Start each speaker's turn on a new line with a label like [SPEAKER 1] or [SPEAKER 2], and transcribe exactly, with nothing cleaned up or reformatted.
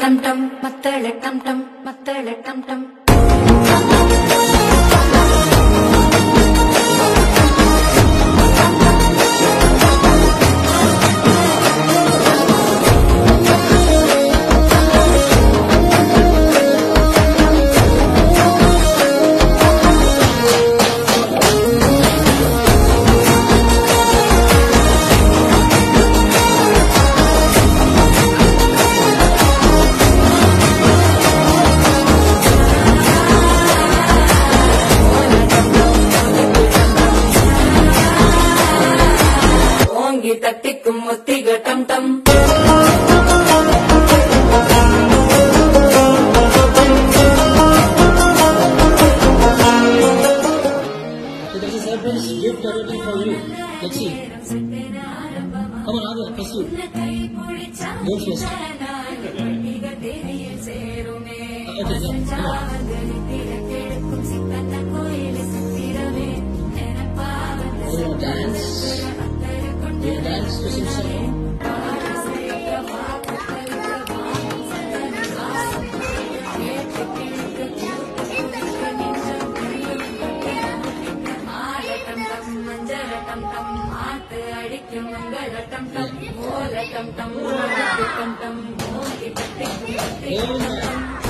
[SPEAKER 1] Dum Dum Mattala Dum Dum Mattala Dum Dum தட்டிக்கும் முத்திக Dum Dum
[SPEAKER 2] So there's a surprise gift awaiting for you. Let's see. Come on, Ava, pursue. Go first. Uh, okay, go. Come on. Oh, dance. Do you dance to sing song? Oh,